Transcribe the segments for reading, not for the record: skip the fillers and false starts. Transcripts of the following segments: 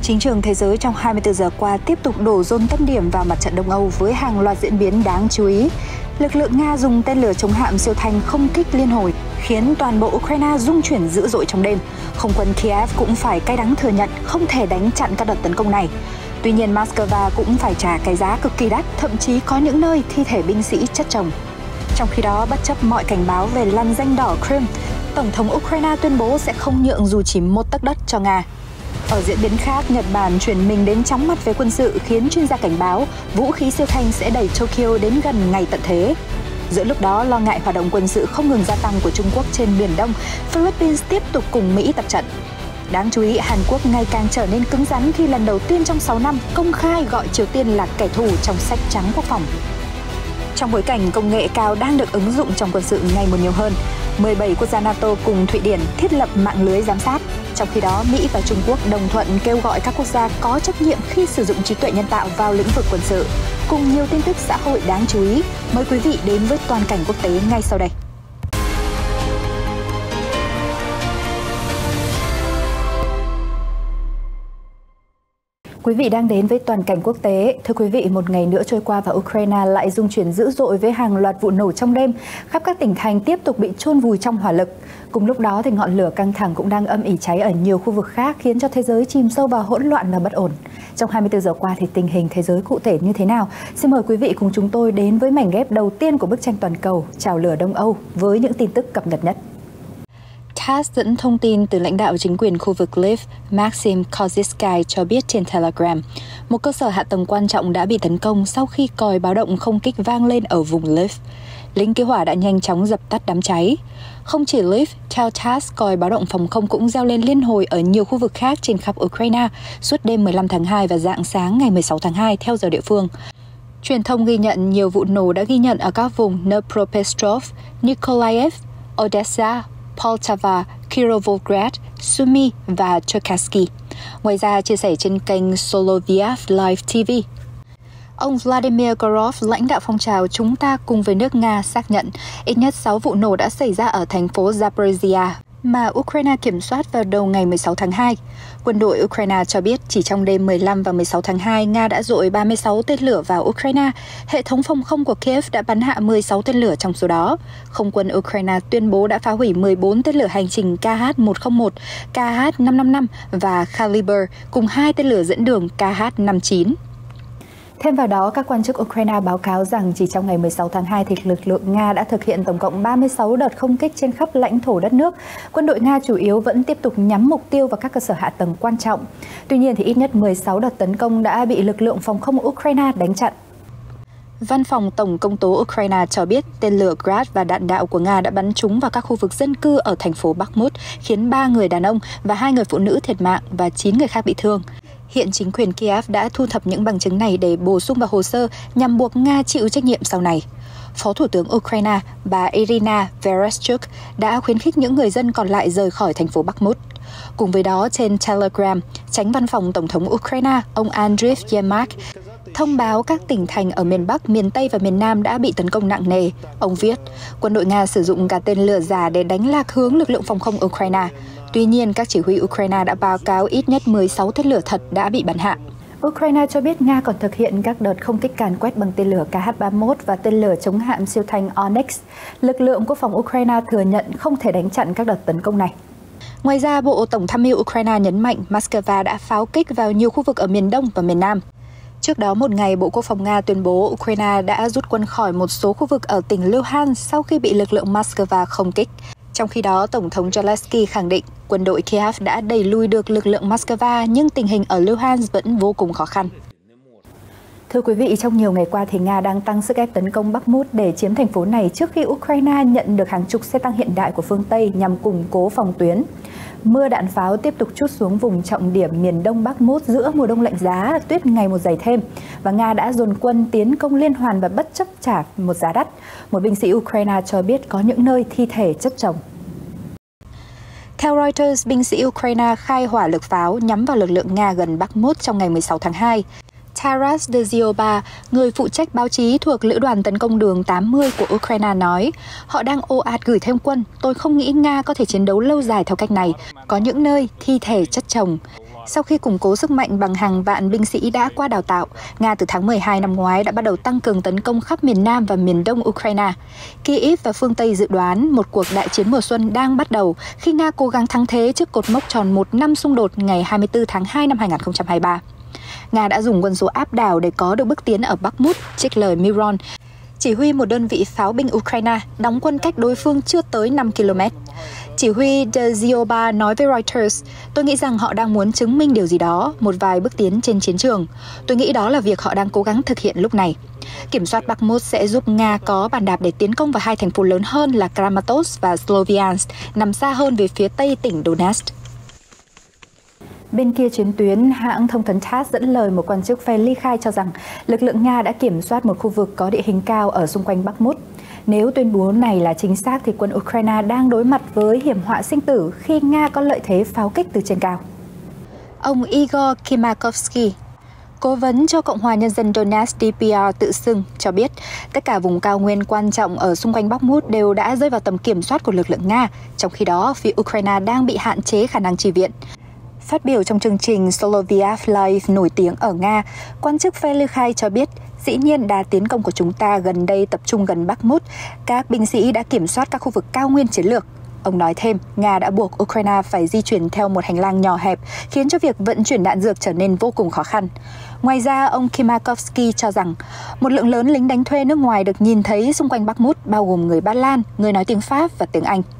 Chính trường thế giới trong 24 giờ qua tiếp tục đổ dồn tâm điểm vào mặt trận Đông Âu với hàng loạt diễn biến đáng chú ý. Lực lượng Nga dùng tên lửa chống hạm siêu thanh không kích liên hồi, khiến toàn bộ Ukraine rung chuyển dữ dội trong đêm. Không quân Kiev cũng phải cay đắng thừa nhận không thể đánh chặn các đợt tấn công này. Tuy nhiên, Moscow cũng phải trả cái giá cực kỳ đắt, thậm chí có những nơi thi thể binh sĩ chất chồng. Trong khi đó, bất chấp mọi cảnh báo về lằn ranh đỏ Crimea, Tổng thống Ukraine tuyên bố sẽ không nhượng dù chỉ một tấc đất cho Nga. Ở diễn biến khác, Nhật Bản chuyển mình đến chóng mặt về quân sự khiến chuyên gia cảnh báo vũ khí siêu thanh sẽ đẩy Tokyo đến gần ngày tận thế. Giữa lúc đó, lo ngại hoạt động quân sự không ngừng gia tăng của Trung Quốc trên Biển Đông, Philippines tiếp tục cùng Mỹ tập trận. Đáng chú ý, Hàn Quốc ngày càng trở nên cứng rắn khi lần đầu tiên trong 6 năm công khai gọi Triều Tiên là kẻ thù trong sách trắng quốc phòng. Trong bối cảnh công nghệ cao đang được ứng dụng trong quân sự ngày một nhiều hơn, 17 quốc gia NATO cùng Thụy Điển thiết lập mạng lưới giám sát. Trong khi đó, Mỹ và Trung Quốc đồng thuận kêu gọi các quốc gia có trách nhiệm khi sử dụng trí tuệ nhân tạo vào lĩnh vực quân sự. Cùng nhiều tin tức xã hội đáng chú ý, mời quý vị đến với toàn cảnh quốc tế ngay sau đây. Quý vị đang đến với toàn cảnh quốc tế. Thưa quý vị, một ngày nữa trôi qua và Ukraine lại rung chuyển dữ dội với hàng loạt vụ nổ trong đêm. Khắp các tỉnh thành tiếp tục bị chôn vùi trong hỏa lực. Cùng lúc đó thì ngọn lửa căng thẳng cũng đang âm ỉ cháy ở nhiều khu vực khác, khiến cho thế giới chìm sâu vào hỗn loạn và bất ổn. Trong 24 giờ qua thì tình hình thế giới cụ thể như thế nào? Xin mời quý vị cùng chúng tôi đến với mảnh ghép đầu tiên của bức tranh toàn cầu Chào lửa Đông Âu với những tin tức cập nhật nhất. TASS dẫn thông tin từ lãnh đạo chính quyền khu vực Lviv, Maxim Kozysky cho biết trên Telegram, một cơ sở hạ tầng quan trọng đã bị tấn công sau khi còi báo động không kích vang lên ở vùng Lviv. Lính cứu hỏa đã nhanh chóng dập tắt đám cháy. Không chỉ Lviv, theo TASS, còi báo động phòng không cũng reo lên liên hồi ở nhiều khu vực khác trên khắp Ukraine suốt đêm 15 tháng 2 và rạng sáng ngày 16 tháng 2 theo giờ địa phương. Truyền thông ghi nhận nhiều vụ nổ đã ghi nhận ở các vùng Dnipropetrovsk, Mykolaiv, Odessa, Poltava, Kirovograd, Sumy và Cherkasy. Ngoài ra, chia sẻ trên kênh Solovyov Live TV, ông Vladimir Gorov, lãnh đạo phong trào Chúng ta cùng với nước Nga, xác nhận ít nhất 6 vụ nổ đã xảy ra ở thành phố Zaporizhia mà Ukraine kiểm soát vào đầu ngày 16 tháng 2. Quân đội Ukraine cho biết chỉ trong đêm 15 và 16 tháng 2, Nga đã dội 36 tên lửa vào Ukraine. Hệ thống phòng không của Kiev đã bắn hạ 16 tên lửa trong số đó. Không quân Ukraine tuyên bố đã phá hủy 14 tên lửa hành trình KH-101, KH-555 và Kaliber cùng 2 tên lửa dẫn đường KH-59. Thêm vào đó, các quan chức Ukraine báo cáo rằng chỉ trong ngày 16 tháng 2 thì lực lượng Nga đã thực hiện tổng cộng 36 đợt không kích trên khắp lãnh thổ đất nước. Quân đội Nga chủ yếu vẫn tiếp tục nhắm mục tiêu vào các cơ sở hạ tầng quan trọng. Tuy nhiên thì ít nhất 16 đợt tấn công đã bị lực lượng phòng không Ukraine đánh chặn. Văn phòng Tổng công tố Ukraine cho biết tên lửa Grad và đạn đạo của Nga đã bắn trúng vào các khu vực dân cư ở thành phố Bakhmut, khiến 3 người đàn ông và 2 người phụ nữ thiệt mạng và 9 người khác bị thương. Hiện chính quyền Kiev đã thu thập những bằng chứng này để bổ sung vào hồ sơ nhằm buộc Nga chịu trách nhiệm sau này. Phó Thủ tướng Ukraine, bà Irina Vereshchuk đã khuyến khích những người dân còn lại rời khỏi thành phố Bakhmut. Cùng với đó, trên Telegram, Chánh Văn phòng Tổng thống Ukraine, ông Andriy Yermak, thông báo các tỉnh thành ở miền Bắc, miền Tây và miền Nam đã bị tấn công nặng nề. Ông viết, quân đội Nga sử dụng cả tên lửa giả để đánh lạc hướng lực lượng phòng không Ukraine. Tuy nhiên, các chỉ huy Ukraine đã báo cáo ít nhất 16 tên lửa thật đã bị bắn hạ. Ukraine cho biết Nga còn thực hiện các đợt không kích càn quét bằng tên lửa KH-31 và tên lửa chống hạm siêu thanh Onyx. Lực lượng quốc phòng Ukraine thừa nhận không thể đánh chặn các đợt tấn công này. Ngoài ra, Bộ Tổng tham mưu Ukraine nhấn mạnh Moscow đã pháo kích vào nhiều khu vực ở miền Đông và miền Nam. Trước đó một ngày, Bộ Quốc phòng Nga tuyên bố Ukraine đã rút quân khỏi một số khu vực ở tỉnh Luhansk sau khi bị lực lượng Moscow không kích. Trong khi đó, Tổng thống Zelensky khẳng định quân đội Kiev đã đẩy lui được lực lượng Moscow, nhưng tình hình ở Luhansk vẫn vô cùng khó khăn. Thưa quý vị, trong nhiều ngày qua thì Nga đang tăng sức ép tấn công Bakhmut để chiếm thành phố này trước khi Ukraine nhận được hàng chục xe tăng hiện đại của phương Tây nhằm củng cố phòng tuyến. Mưa đạn pháo tiếp tục trút xuống vùng trọng điểm miền đông Bakhmut giữa mùa đông lạnh giá, tuyết ngày một dày thêm. Và Nga đã dồn quân tiến công liên hoàn và bất chấp trả một giá đắt. Một binh sĩ Ukraine cho biết có những nơi thi thể chất chồng. Theo Reuters, binh sĩ Ukraine khai hỏa lực pháo nhắm vào lực lượng Nga gần Bakhmut trong ngày 16 tháng 2. Taras Dzioba, người phụ trách báo chí thuộc Lữ đoàn tấn công đường 80 của Ukraine nói, họ đang ồ ạt gửi thêm quân, tôi không nghĩ Nga có thể chiến đấu lâu dài theo cách này, có những nơi thi thể chất chồng. Sau khi củng cố sức mạnh bằng hàng vạn binh sĩ đã qua đào tạo, Nga từ tháng 12 năm ngoái đã bắt đầu tăng cường tấn công khắp miền Nam và miền Đông Ukraine. Kyiv và phương Tây dự đoán một cuộc đại chiến mùa xuân đang bắt đầu khi Nga cố gắng thắng thế trước cột mốc tròn 1 năm xung đột ngày 24 tháng 2 năm 2023. Nga đã dùng quân số áp đảo để có được bước tiến ở Bakhmut, trích lời Miron, chỉ huy một đơn vị pháo binh Ukraine đóng quân cách đối phương chưa tới 5 km. Chỉ huy Dzioba nói với Reuters, tôi nghĩ rằng họ đang muốn chứng minh điều gì đó, một vài bước tiến trên chiến trường. Tôi nghĩ đó là việc họ đang cố gắng thực hiện lúc này. Kiểm soát Bakhmut sẽ giúp Nga có bàn đạp để tiến công vào hai thành phố lớn hơn là Kramatorsk và Sloviansk, nằm xa hơn về phía tây tỉnh Donetsk. Bên kia chiến tuyến, hãng thông tấn TASS dẫn lời một quan chức phe ly khai cho rằng lực lượng Nga đã kiểm soát một khu vực có địa hình cao ở xung quanh Bakhmut. Nếu tuyên bố này là chính xác thì quân Ukraine đang đối mặt với hiểm họa sinh tử khi Nga có lợi thế pháo kích từ trên cao. Ông Igor Kimakovsky, cố vấn cho Cộng hòa Nhân dân Donetsk DPR tự xưng, cho biết tất cả vùng cao nguyên quan trọng ở xung quanh Bakhmut đều đã rơi vào tầm kiểm soát của lực lượng Nga, trong khi đó phía Ukraine đang bị hạn chế khả năng chi viện. Phát biểu trong chương trình Soloviev Live nổi tiếng ở Nga, quan chức phe ly khai cho biết, dĩ nhiên đà tiến công của chúng ta gần đây tập trung gần Bakhmut, các binh sĩ đã kiểm soát các khu vực cao nguyên chiến lược. Ông nói thêm, Nga đã buộc Ukraine phải di chuyển theo một hành lang nhỏ hẹp, khiến cho việc vận chuyển đạn dược trở nên vô cùng khó khăn. Ngoài ra, ông Kimakovsky cho rằng, một lượng lớn lính đánh thuê nước ngoài được nhìn thấy xung quanh Bakhmut, bao gồm người Ba Lan, người nói tiếng Pháp và tiếng Anh.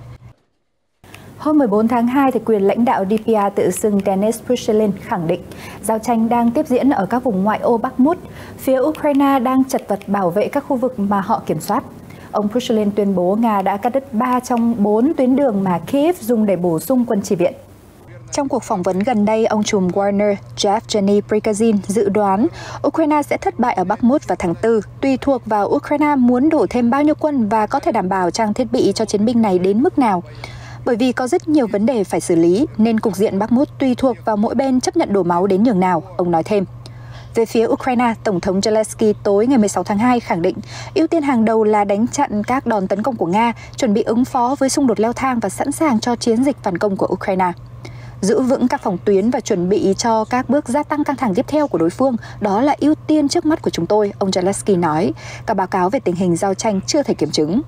Hôm 14 tháng 2, quyền lãnh đạo DPR tự xưng Denis Pushilin khẳng định giao tranh đang tiếp diễn ở các vùng ngoại ô Bakhmut. Phía Ukraine đang chật vật bảo vệ các khu vực mà họ kiểm soát. Ông Pushilin tuyên bố Nga đã cắt đứt 3 trong 4 tuyến đường mà Kyiv dùng để bổ sung quân chi viện. Trong cuộc phỏng vấn gần đây, ông trùm Wagner Yevgeny Prigozhin dự đoán Ukraine sẽ thất bại ở Bakhmut vào tháng 4, tùy thuộc vào Ukraine muốn đổ thêm bao nhiêu quân và có thể đảm bảo trang thiết bị cho chiến binh này đến mức nào. Bởi vì có rất nhiều vấn đề phải xử lý, nên cục diện Bakhmut tùy thuộc vào mỗi bên chấp nhận đổ máu đến nhường nào, ông nói thêm. Về phía Ukraine, Tổng thống Zelensky tối ngày 16 tháng 2 khẳng định ưu tiên hàng đầu là đánh chặn các đòn tấn công của Nga, chuẩn bị ứng phó với xung đột leo thang và sẵn sàng cho chiến dịch phản công của Ukraine. Giữ vững các phòng tuyến và chuẩn bị cho các bước gia tăng căng thẳng tiếp theo của đối phương, đó là ưu tiên trước mắt của chúng tôi, ông Zelensky nói. Các báo cáo về tình hình giao tranh chưa thể kiểm chứng.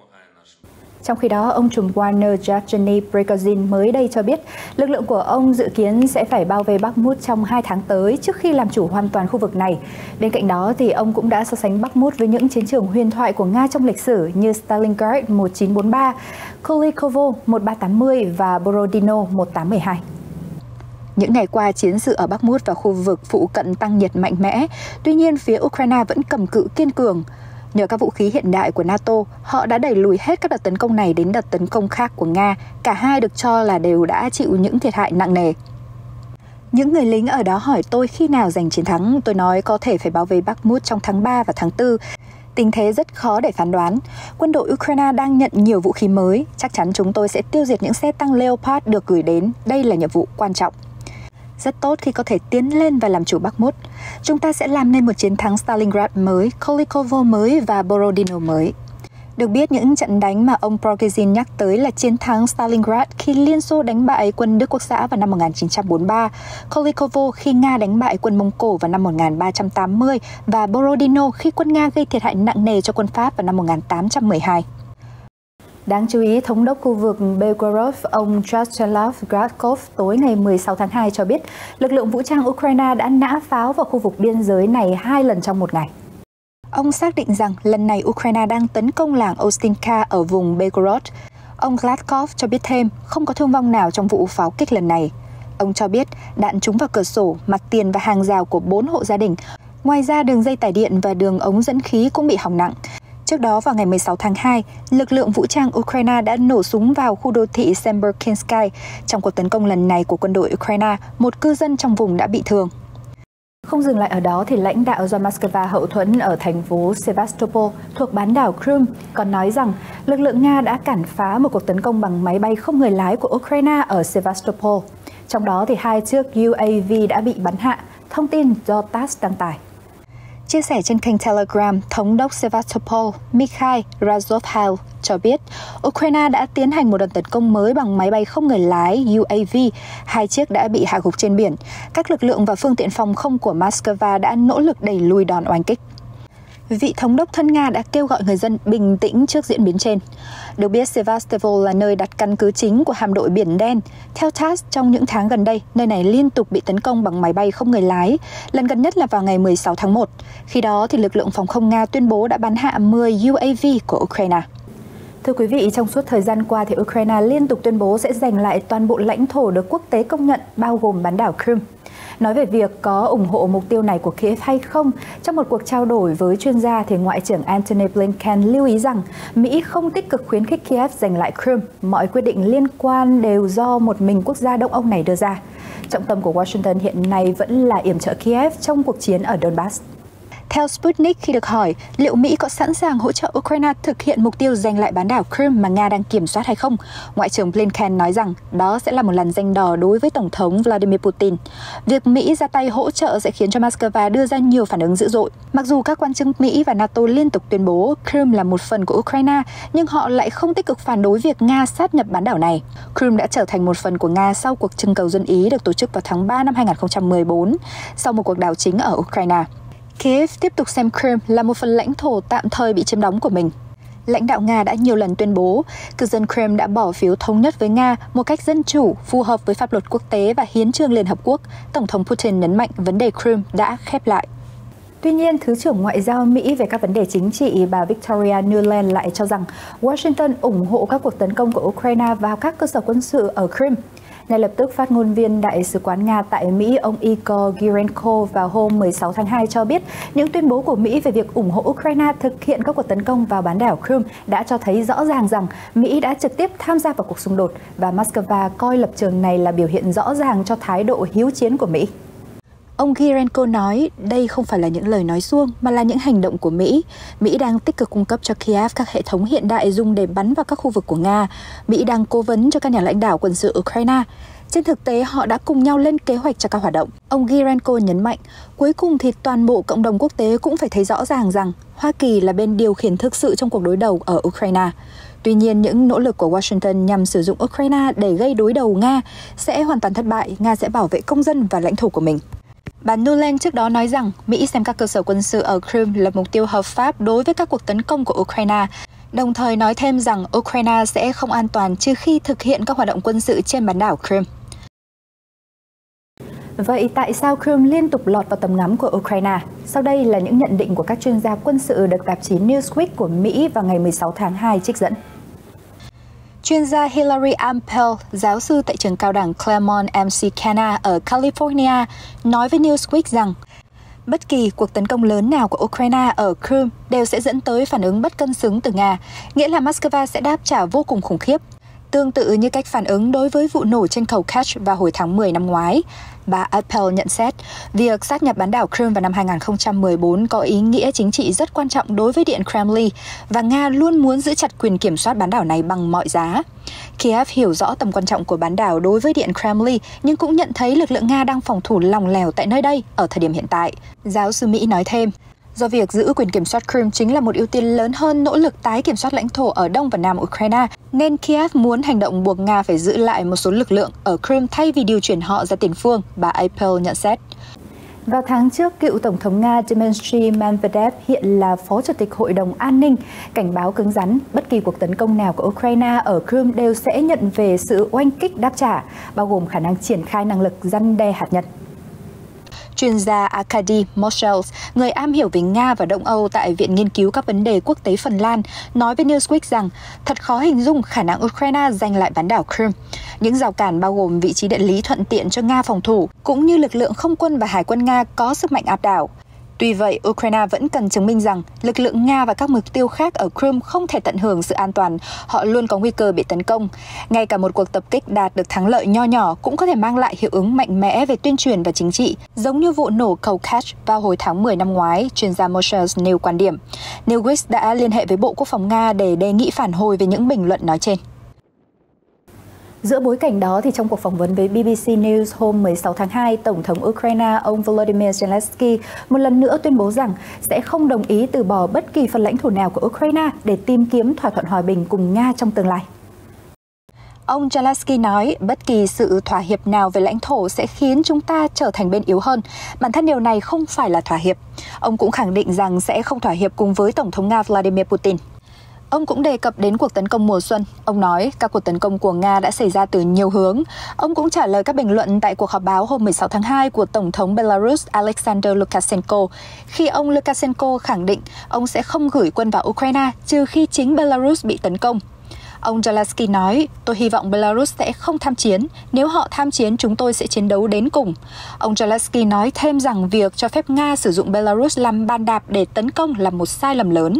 Trong khi đó, ông trùm Wagner Yevgeny Prigozhin mới đây cho biết lực lượng của ông dự kiến sẽ phải bao vây Bakhmut trong 2 tháng tới trước khi làm chủ hoàn toàn khu vực này. Bên cạnh đó, thì ông cũng đã so sánh Bakhmut với những chiến trường huyền thoại của Nga trong lịch sử như Stalingrad 1943, Kulikovo 1380 và Borodino 1812. Những ngày qua, chiến sự ở Bakhmut và khu vực phụ cận tăng nhiệt mạnh mẽ, tuy nhiên phía Ukraine vẫn cầm cự kiên cường. Nhờ các vũ khí hiện đại của NATO, họ đã đẩy lùi hết các đợt tấn công này đến đợt tấn công khác của Nga. Cả hai được cho là đều đã chịu những thiệt hại nặng nề. Những người lính ở đó hỏi tôi khi nào giành chiến thắng. Tôi nói có thể phải bao vây Bakhmut trong tháng 3 và tháng 4. Tình thế rất khó để phán đoán. Quân đội Ukraine đang nhận nhiều vũ khí mới. Chắc chắn chúng tôi sẽ tiêu diệt những xe tăng Leopard được gửi đến. Đây là nhiệm vụ quan trọng. Rất tốt khi có thể tiến lên và làm chủ Bakhmut. Chúng ta sẽ làm nên một chiến thắng Stalingrad mới, Kulikovo mới và Borodino mới. Được biết, những trận đánh mà ông Prigozhin nhắc tới là chiến thắng Stalingrad khi Liên Xô đánh bại quân Đức Quốc xã vào năm 1943, Kulikovo khi Nga đánh bại quân Mông Cổ vào năm 1380 và Borodino khi quân Nga gây thiệt hại nặng nề cho quân Pháp vào năm 1812. Đáng chú ý, Thống đốc khu vực Belgorod, ông Vyacheslav Gradkov tối ngày 16 tháng 2 cho biết lực lượng vũ trang Ukraine đã nã pháo vào khu vực biên giới này 2 lần trong một ngày. Ông xác định rằng lần này Ukraine đang tấn công làng Ostinka ở vùng Belgorod. Ông Gladkov cho biết thêm không có thương vong nào trong vụ pháo kích lần này. Ông cho biết đạn trúng vào cửa sổ, mặt tiền và hàng rào của 4 hộ gia đình. Ngoài ra, đường dây tải điện và đường ống dẫn khí cũng bị hỏng nặng. Trước đó, vào ngày 16 tháng 2, lực lượng vũ trang Ukraine đã nổ súng vào khu đô thị Semberkinsky. Trong cuộc tấn công lần này của quân đội Ukraine, một cư dân trong vùng đã bị thương. Không dừng lại ở đó, thì lãnh đạo do Moscow hậu thuẫn ở thành phố Sevastopol thuộc bán đảo Crimea còn nói rằng lực lượng Nga đã cản phá một cuộc tấn công bằng máy bay không người lái của Ukraine ở Sevastopol. Trong đó, thì 2 chiếc UAV đã bị bắn hạ, thông tin do TASS đăng tải. Chia sẻ trên kênh Telegram, Thống đốc Sevastopol Mikhail Razovhal cho biết Ukraine đã tiến hành một đợt tấn công mới bằng máy bay không người lái UAV, 2 chiếc đã bị hạ gục trên biển. Các lực lượng và phương tiện phòng không của Moscow đã nỗ lực đẩy lùi đòn oanh kích. Vị thống đốc thân Nga đã kêu gọi người dân bình tĩnh trước diễn biến trên. Được biết, Sevastopol là nơi đặt căn cứ chính của hạm đội Biển Đen. Theo TASS, trong những tháng gần đây, nơi này liên tục bị tấn công bằng máy bay không người lái, lần gần nhất là vào ngày 16 tháng 1. Khi đó, thì lực lượng phòng không Nga tuyên bố đã bắn hạ 10 UAV của Ukraine. Thưa quý vị, trong suốt thời gian qua, thì Ukraine liên tục tuyên bố sẽ giành lại toàn bộ lãnh thổ được quốc tế công nhận, bao gồm bán đảo Crimea. Nói về việc có ủng hộ mục tiêu này của Kiev hay không, trong một cuộc trao đổi với chuyên gia, thì Ngoại trưởng Antony Blinken lưu ý rằng Mỹ không tích cực khuyến khích Kiev giành lại Crimea. Mọi quyết định liên quan đều do một mình quốc gia Đông Âu này đưa ra. Trọng tâm của Washington hiện nay vẫn là yểm trợ Kiev trong cuộc chiến ở Donbass. Theo Sputnik, khi được hỏi liệu Mỹ có sẵn sàng hỗ trợ Ukraine thực hiện mục tiêu giành lại bán đảo Crimea mà Nga đang kiểm soát hay không, Ngoại trưởng Blinken nói rằng đó sẽ là một làn ranh đỏ đối với Tổng thống Vladimir Putin. Việc Mỹ ra tay hỗ trợ sẽ khiến cho Moscow đưa ra nhiều phản ứng dữ dội. Mặc dù các quan chức Mỹ và NATO liên tục tuyên bố Crimea là một phần của Ukraine, nhưng họ lại không tích cực phản đối việc Nga sáp nhập bán đảo này. Crimea đã trở thành một phần của Nga sau cuộc trưng cầu dân Ý được tổ chức vào tháng 3 năm 2014, sau một cuộc đảo chính ở Ukraine. Kiev tiếp tục xem Crimea là một phần lãnh thổ tạm thời bị chiếm đóng của mình. Lãnh đạo Nga đã nhiều lần tuyên bố cư dân Crimea đã bỏ phiếu thống nhất với Nga một cách dân chủ, phù hợp với pháp luật quốc tế và hiến chương Liên Hợp Quốc. Tổng thống Putin nhấn mạnh vấn đề Crimea đã khép lại. Tuy nhiên, Thứ trưởng Ngoại giao Mỹ về các vấn đề chính trị bà Victoria Nuland lại cho rằng Washington ủng hộ các cuộc tấn công của Ukraine vào các cơ sở quân sự ở Crimea. Ngay lập tức, phát ngôn viên Đại sứ quán Nga tại Mỹ, ông Igor Girenko, vào hôm 16 tháng 2 cho biết những tuyên bố của Mỹ về việc ủng hộ Ukraine thực hiện các cuộc tấn công vào bán đảo Crimea đã cho thấy rõ ràng rằng Mỹ đã trực tiếp tham gia vào cuộc xung đột và Moscow coi lập trường này là biểu hiện rõ ràng cho thái độ hiếu chiến của Mỹ. Ông Girenko nói đây không phải là những lời nói suông mà là những hành động của Mỹ. Mỹ đang tích cực cung cấp cho Kiev các hệ thống hiện đại dùng để bắn vào các khu vực của Nga. Mỹ đang cố vấn cho các nhà lãnh đạo quân sự Ukraine. Trên thực tế, họ đã cùng nhau lên kế hoạch cho các hoạt động. Ông Girenko nhấn mạnh, cuối cùng thì toàn bộ cộng đồng quốc tế cũng phải thấy rõ ràng rằng Hoa Kỳ là bên điều khiển thực sự trong cuộc đối đầu ở Ukraine. Tuy nhiên, những nỗ lực của Washington nhằm sử dụng Ukraine để gây đối đầu Nga sẽ hoàn toàn thất bại. Nga sẽ bảo vệ công dân và lãnh thổ của mình. Bà Nuland trước đó nói rằng Mỹ xem các cơ sở quân sự ở Crimea là mục tiêu hợp pháp đối với các cuộc tấn công của Ukraine, đồng thời nói thêm rằng Ukraine sẽ không an toàn trừ khi thực hiện các hoạt động quân sự trên bán đảo Crimea. Vậy tại sao Crimea liên tục lọt vào tầm ngắm của Ukraine? Sau đây là những nhận định của các chuyên gia quân sự được tạp chí Newsweek của Mỹ vào ngày 16 tháng 2 trích dẫn. Chuyên gia Hilary Ampel, giáo sư tại trường cao đẳng Claremont McKenna ở California, nói với Newsweek rằng bất kỳ cuộc tấn công lớn nào của Ukraine ở Crimea đều sẽ dẫn tới phản ứng bất cân xứng từ Nga, nghĩa là Moscow sẽ đáp trả vô cùng khủng khiếp. Tương tự như cách phản ứng đối với vụ nổ trên cầu Kerch vào hồi tháng 10 năm ngoái. Bà Appel nhận xét, việc sát nhập bán đảo Crimea vào năm 2014 có ý nghĩa chính trị rất quan trọng đối với Điện Kremlin và Nga luôn muốn giữ chặt quyền kiểm soát bán đảo này bằng mọi giá. Kiev hiểu rõ tầm quan trọng của bán đảo đối với Điện Kremlin nhưng cũng nhận thấy lực lượng Nga đang phòng thủ lỏng lẻo tại nơi đây ở thời điểm hiện tại. Giáo sư Mỹ nói thêm, do việc giữ quyền kiểm soát Crimea chính là một ưu tiên lớn hơn nỗ lực tái kiểm soát lãnh thổ ở Đông và Nam Ukraine, nên Kiev muốn hành động buộc Nga phải giữ lại một số lực lượng ở Crimea thay vì điều chuyển họ ra tiền phương, bà Appel nhận xét. Vào tháng trước, cựu Tổng thống Nga Dmitry Medvedev, hiện là Phó Chủ tịch Hội đồng An ninh, cảnh báo cứng rắn bất kỳ cuộc tấn công nào của Ukraine ở Crimea đều sẽ nhận về sự oanh kích đáp trả, bao gồm khả năng triển khai năng lực răn đe hạt nhân. Chuyên gia Arkady Moshels, người am hiểu về Nga và Đông Âu tại Viện Nghiên cứu các vấn đề quốc tế Phần Lan, nói với Newsweek rằng thật khó hình dung khả năng Ukraine giành lại bán đảo Crimea. Những rào cản bao gồm vị trí địa lý thuận tiện cho Nga phòng thủ, cũng như lực lượng không quân và hải quân Nga có sức mạnh áp đảo. Tuy vậy, Ukraine vẫn cần chứng minh rằng lực lượng Nga và các mục tiêu khác ở Crimea không thể tận hưởng sự an toàn, họ luôn có nguy cơ bị tấn công. Ngay cả một cuộc tập kích đạt được thắng lợi nho nhỏ cũng có thể mang lại hiệu ứng mạnh mẽ về tuyên truyền và chính trị, giống như vụ nổ cầu Kerch vào hồi tháng 10 năm ngoái, chuyên gia Moshels nêu quan điểm. Newsweek đã liên hệ với Bộ Quốc phòng Nga để đề nghị phản hồi về những bình luận nói trên. Giữa bối cảnh đó, thì trong cuộc phỏng vấn với BBC News hôm 16 tháng 2, Tổng thống Ukraine ông Volodymyr Zelensky một lần nữa tuyên bố rằng sẽ không đồng ý từ bỏ bất kỳ phần lãnh thổ nào của Ukraine để tìm kiếm thỏa thuận hòa bình cùng Nga trong tương lai. Ông Zelensky nói bất kỳ sự thỏa hiệp nào về lãnh thổ sẽ khiến chúng ta trở thành bên yếu hơn. Bản thân điều này không phải là thỏa hiệp. Ông cũng khẳng định rằng sẽ không thỏa hiệp cùng với Tổng thống Nga Vladimir Putin. Ông cũng đề cập đến cuộc tấn công mùa xuân. Ông nói các cuộc tấn công của Nga đã xảy ra từ nhiều hướng. Ông cũng trả lời các bình luận tại cuộc họp báo hôm 16 tháng 2 của Tổng thống Belarus Alexander Lukashenko, khi ông Lukashenko khẳng định ông sẽ không gửi quân vào Ukraine trừ khi chính Belarus bị tấn công. Ông Zelensky nói, tôi hy vọng Belarus sẽ không tham chiến. Nếu họ tham chiến, chúng tôi sẽ chiến đấu đến cùng. Ông Zelensky nói thêm rằng việc cho phép Nga sử dụng Belarus làm bàn đạp để tấn công là một sai lầm lớn.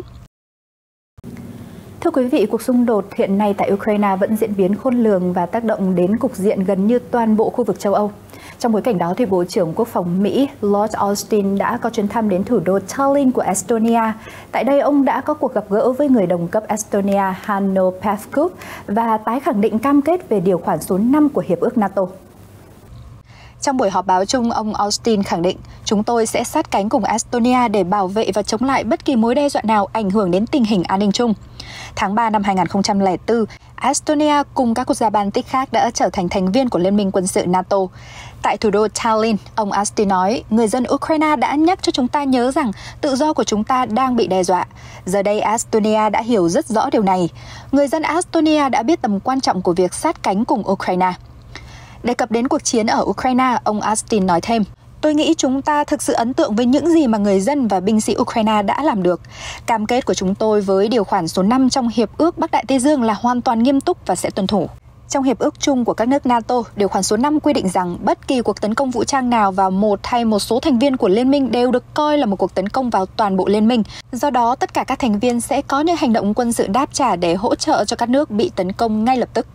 Thưa quý vị, cuộc xung đột hiện nay tại Ukraine vẫn diễn biến khôn lường và tác động đến cục diện gần như toàn bộ khu vực châu Âu. Trong bối cảnh đó, thì Bộ trưởng Quốc phòng Mỹ Lloyd Austin đã có chuyến thăm đến thủ đô Tallinn của Estonia. Tại đây, ông đã có cuộc gặp gỡ với người đồng cấp Estonia Hanno Pevkur và tái khẳng định cam kết về điều khoản số 5 của Hiệp ước NATO. Trong buổi họp báo chung, ông Austin khẳng định, chúng tôi sẽ sát cánh cùng Estonia để bảo vệ và chống lại bất kỳ mối đe dọa nào ảnh hưởng đến tình hình an ninh chung. Tháng 3 năm 2004, Estonia cùng các quốc gia Baltic khác đã trở thành thành viên của Liên minh quân sự NATO. Tại thủ đô Tallinn, ông Austin nói, người dân Ukraine đã nhắc cho chúng ta nhớ rằng tự do của chúng ta đang bị đe dọa. Giờ đây, Estonia đã hiểu rất rõ điều này. Người dân Estonia đã biết tầm quan trọng của việc sát cánh cùng Ukraine. Đề cập đến cuộc chiến ở Ukraine, ông Austin nói thêm, tôi nghĩ chúng ta thực sự ấn tượng với những gì mà người dân và binh sĩ Ukraine đã làm được. Cam kết của chúng tôi với điều khoản số 5 trong Hiệp ước Bắc Đại Tây Dương là hoàn toàn nghiêm túc và sẽ tuân thủ. Trong Hiệp ước chung của các nước NATO, điều khoản số 5 quy định rằng bất kỳ cuộc tấn công vũ trang nào vào một hay một số thành viên của Liên minh đều được coi là một cuộc tấn công vào toàn bộ Liên minh. Do đó, tất cả các thành viên sẽ có những hành động quân sự đáp trả để hỗ trợ cho các nước bị tấn công ngay lập tức.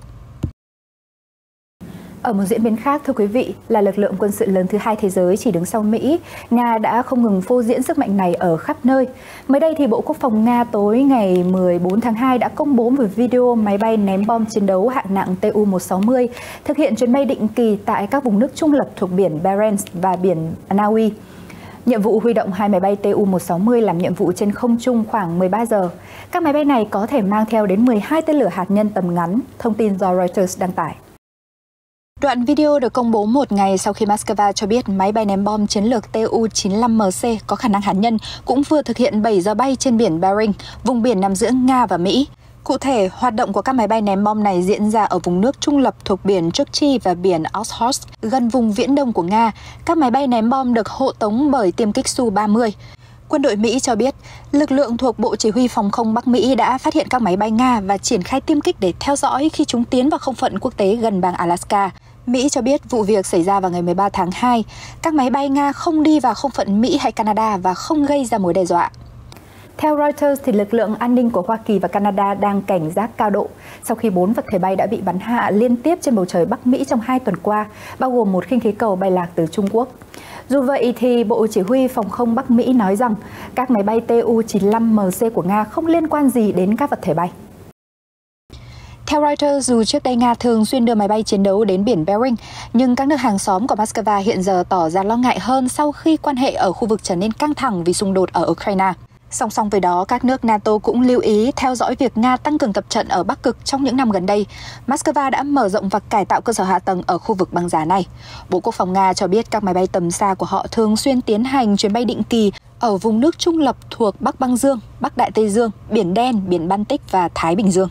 Ở một diễn biến khác, thưa quý vị, là lực lượng quân sự lớn thứ hai thế giới chỉ đứng sau Mỹ, Nga đã không ngừng phô diễn sức mạnh này ở khắp nơi. Mới đây thì Bộ Quốc phòng Nga tối ngày 14 tháng 2 đã công bố một video máy bay ném bom chiến đấu hạng nặng Tu-160 thực hiện chuyến bay định kỳ tại các vùng nước trung lập thuộc biển Barents và biển Na Uy. Nhiệm vụ huy động hai máy bay Tu-160 làm nhiệm vụ trên không trung khoảng 13 giờ. Các máy bay này có thể mang theo đến 12 tên lửa hạt nhân tầm ngắn, thông tin do Reuters đăng tải. Đoạn video được công bố một ngày sau khi Moscow cho biết máy bay ném bom chiến lược Tu-95MC có khả năng hạt nhân cũng vừa thực hiện 7 giờ bay trên biển Bering, vùng biển nằm giữa Nga và Mỹ. Cụ thể, hoạt động của các máy bay ném bom này diễn ra ở vùng nước trung lập thuộc biển Chukchi và biển Okhotsk, gần vùng viễn đông của Nga. Các máy bay ném bom được hộ tống bởi tiêm kích Su-30. Quân đội Mỹ cho biết, lực lượng thuộc Bộ Chỉ huy Phòng không Bắc Mỹ đã phát hiện các máy bay Nga và triển khai tiêm kích để theo dõi khi chúng tiến vào không phận quốc tế gần bang Alaska. Mỹ cho biết vụ việc xảy ra vào ngày 13 tháng 2. Các máy bay Nga không đi vào không phận Mỹ hay Canada và không gây ra mối đe dọa. Theo Reuters, thì lực lượng an ninh của Hoa Kỳ và Canada đang cảnh giác cao độ sau khi 4 vật thể bay đã bị bắn hạ liên tiếp trên bầu trời Bắc Mỹ trong 2 tuần qua, bao gồm một khinh khí cầu bay lạc từ Trung Quốc. Dù vậy, thì Bộ Chỉ huy Phòng không Bắc Mỹ nói rằng các máy bay Tu-95MC của Nga không liên quan gì đến các vật thể bay. Theo Reuters, dù trước đây Nga thường xuyên đưa máy bay chiến đấu đến biển Bering, nhưng các nước hàng xóm của Moscow hiện giờ tỏ ra lo ngại hơn sau khi quan hệ ở khu vực trở nên căng thẳng vì xung đột ở Ukraine. Song song với đó, các nước NATO cũng lưu ý theo dõi việc Nga tăng cường tập trận ở Bắc Cực trong những năm gần đây. Moscow đã mở rộng và cải tạo cơ sở hạ tầng ở khu vực băng giá này. Bộ Quốc phòng Nga cho biết các máy bay tầm xa của họ thường xuyên tiến hành chuyến bay định kỳ ở vùng nước trung lập thuộc Bắc Băng Dương, Bắc Đại Tây Dương, Biển Đen, Biển Baltic và Thái Bình Dương.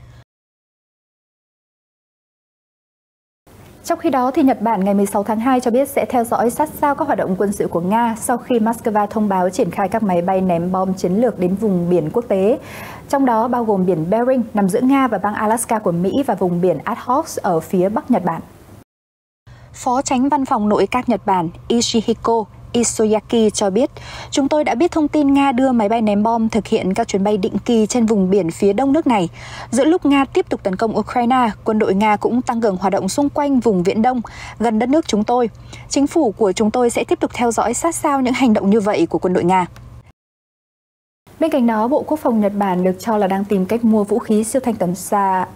Trong khi đó, thì Nhật Bản ngày 16 tháng 2 cho biết sẽ theo dõi sát sao các hoạt động quân sự của Nga sau khi Moscow thông báo triển khai các máy bay ném bom chiến lược đến vùng biển quốc tế, trong đó bao gồm biển Bering nằm giữa Nga và bang Alaska của Mỹ và vùng biển Okhotsk ở phía Bắc Nhật Bản. Phó Chánh Văn phòng Nội các Nhật Bản Ishihiko Isoyaki cho biết, chúng tôi đã biết thông tin Nga đưa máy bay ném bom thực hiện các chuyến bay định kỳ trên vùng biển phía đông nước này. Giữa lúc Nga tiếp tục tấn công Ukraine, quân đội Nga cũng tăng cường hoạt động xung quanh vùng Viễn Đông, gần đất nước chúng tôi. Chính phủ của chúng tôi sẽ tiếp tục theo dõi sát sao những hành động như vậy của quân đội Nga. Bên cạnh đó, Bộ Quốc phòng Nhật Bản được cho là đang tìm cách mua vũ khí siêu thanh tầm xa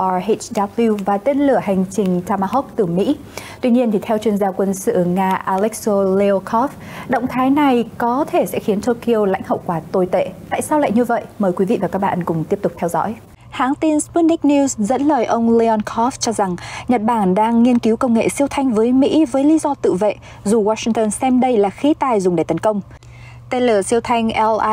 LRHW và tên lửa hành trình Tomahawk từ Mỹ. Tuy nhiên, thì theo chuyên gia quân sự Nga Alexei Leokov, động thái này có thể sẽ khiến Tokyo lãnh hậu quả tồi tệ. Tại sao lại như vậy? Mời quý vị và các bạn cùng tiếp tục theo dõi. Hãng tin Sputnik News dẫn lời ông Leonkov cho rằng Nhật Bản đang nghiên cứu công nghệ siêu thanh với Mỹ với lý do tự vệ, dù Washington xem đây là khí tài dùng để tấn công. Tên lửa siêu thanh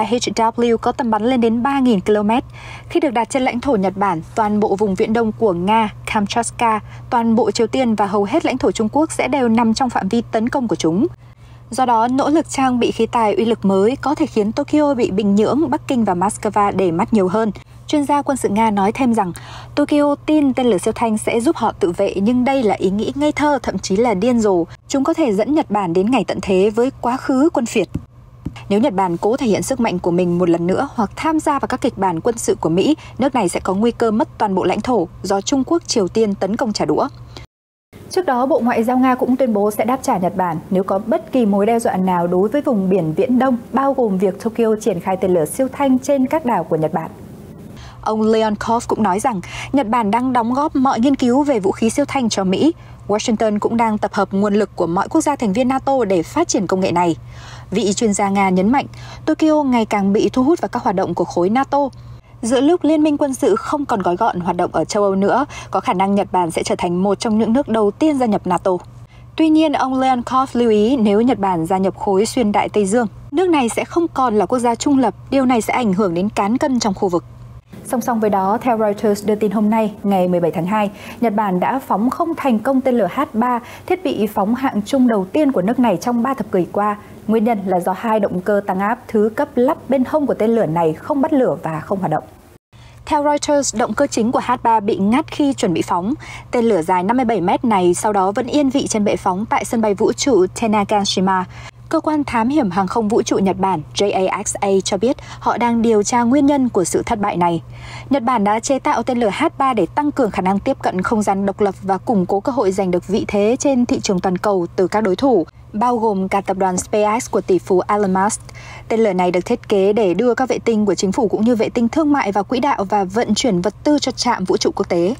LRHW có tầm bắn lên đến 3.000 km. Khi được đặt trên lãnh thổ Nhật Bản, toàn bộ vùng viễn đông của Nga, Kamchatka, toàn bộ Triều Tiên và hầu hết lãnh thổ Trung Quốc sẽ đều nằm trong phạm vi tấn công của chúng. Do đó, nỗ lực trang bị khí tài uy lực mới có thể khiến Tokyo bị Bình Nhưỡng, Bắc Kinh và Moscow để mắt nhiều hơn. Chuyên gia quân sự Nga nói thêm rằng Tokyo tin tên lửa siêu thanh sẽ giúp họ tự vệ, nhưng đây là ý nghĩ ngây thơ, thậm chí là điên rồ. Chúng có thể dẫn Nhật Bản đến ngày tận thế với quá khứ quân phiệt. Nếu Nhật Bản cố thể hiện sức mạnh của mình một lần nữa hoặc tham gia vào các kịch bản quân sự của Mỹ, nước này sẽ có nguy cơ mất toàn bộ lãnh thổ do Trung Quốc, Triều Tiên tấn công trả đũa. Trước đó, Bộ Ngoại giao Nga cũng tuyên bố sẽ đáp trả Nhật Bản nếu có bất kỳ mối đe dọa nào đối với vùng biển Viễn Đông, bao gồm việc Tokyo triển khai tên lửa siêu thanh trên các đảo của Nhật Bản. Ông Leonkov cũng nói rằng Nhật Bản đang đóng góp mọi nghiên cứu về vũ khí siêu thanh cho Mỹ. Washington cũng đang tập hợp nguồn lực của mọi quốc gia thành viên NATO để phát triển công nghệ này. Vị chuyên gia Nga nhấn mạnh, Tokyo ngày càng bị thu hút vào các hoạt động của khối NATO. Giữa lúc liên minh quân sự không còn gói gọn hoạt động ở châu Âu nữa, có khả năng Nhật Bản sẽ trở thành một trong những nước đầu tiên gia nhập NATO. Tuy nhiên, ông Leonkov lưu ý nếu Nhật Bản gia nhập khối xuyên Đại Tây Dương, nước này sẽ không còn là quốc gia trung lập, điều này sẽ ảnh hưởng đến cán cân trong khu vực. Song song với đó, theo Reuters đưa tin hôm nay, ngày 17 tháng 2, Nhật Bản đã phóng không thành công tên lửa H-3, thiết bị phóng hạng trung đầu tiên của nước này trong 3 thập kỷ qua. Nguyên nhân là do hai động cơ tăng áp thứ cấp lắp bên hông của tên lửa này không bắt lửa và không hoạt động. Theo Reuters, động cơ chính của H-3 bị ngắt khi chuẩn bị phóng. Tên lửa dài 57 mét này sau đó vẫn yên vị trên bệ phóng tại sân bay vũ trụ Tanegashima. Cơ quan thám hiểm hàng không vũ trụ Nhật Bản JAXA cho biết họ đang điều tra nguyên nhân của sự thất bại này. Nhật Bản đã chế tạo tên lửa H-3 để tăng cường khả năng tiếp cận không gian độc lập và củng cố cơ hội giành được vị thế trên thị trường toàn cầu từ các đối thủ, bao gồm cả tập đoàn SpaceX của tỷ phú Elon Musk. Tên lửa này được thiết kế để đưa các vệ tinh của chính phủ cũng như vệ tinh thương mại vào quỹ đạo và vận chuyển vật tư cho trạm vũ trụ quốc tế.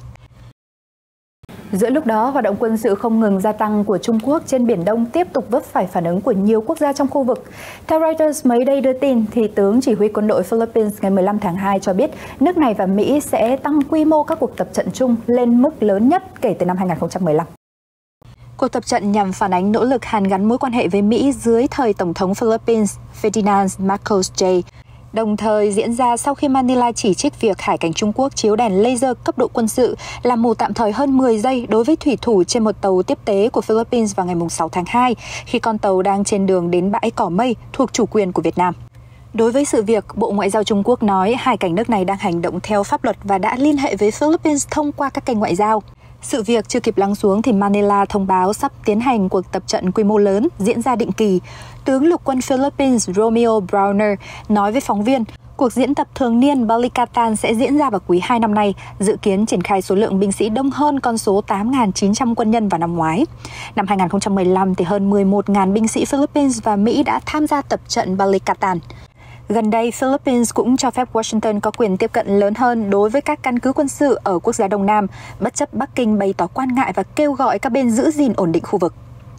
Giữa lúc đó, hoạt động quân sự không ngừng gia tăng của Trung Quốc trên Biển Đông tiếp tục vấp phải phản ứng của nhiều quốc gia trong khu vực. Theo Reuters mới đây đưa tin, thì tướng chỉ huy quân đội Philippines ngày 15 tháng 2 cho biết nước này và Mỹ sẽ tăng quy mô các cuộc tập trận chung lên mức lớn nhất kể từ năm 2015. Cuộc tập trận nhằm phản ánh nỗ lực hàn gắn mối quan hệ với Mỹ dưới thời Tổng thống Philippines Ferdinand Marcos J. Đồng thời diễn ra sau khi Manila chỉ trích việc hải cảnh Trung Quốc chiếu đèn laser cấp độ quân sự làm mù tạm thời hơn 10 giây đối với thủy thủ trên một tàu tiếp tế của Philippines vào ngày 6 tháng 2 khi con tàu đang trên đường đến bãi Cỏ Mây thuộc chủ quyền của Việt Nam. Đối với sự việc, Bộ Ngoại giao Trung Quốc nói hải cảnh nước này đang hành động theo pháp luật và đã liên hệ với Philippines thông qua các kênh ngoại giao. Sự việc chưa kịp lắng xuống thì Manila thông báo sắp tiến hành cuộc tập trận quy mô lớn diễn ra định kỳ. Tướng lục quân Philippines Romeo Browner nói với phóng viên, cuộc diễn tập thường niên Balikatan sẽ diễn ra vào quý 2 năm nay, dự kiến triển khai số lượng binh sĩ đông hơn con số 8.900 quân nhân vào năm ngoái. Năm 2015 thì hơn 11.000 binh sĩ Philippines và Mỹ đã tham gia tập trận Balikatan. Gần đây, Philippines cũng cho phép Washington có quyền tiếp cận lớn hơn đối với các căn cứ quân sự ở quốc gia Đông Nam, bất chấp Bắc Kinh bày tỏ quan ngại và kêu gọi các bên giữ gìn ổn định khu vực.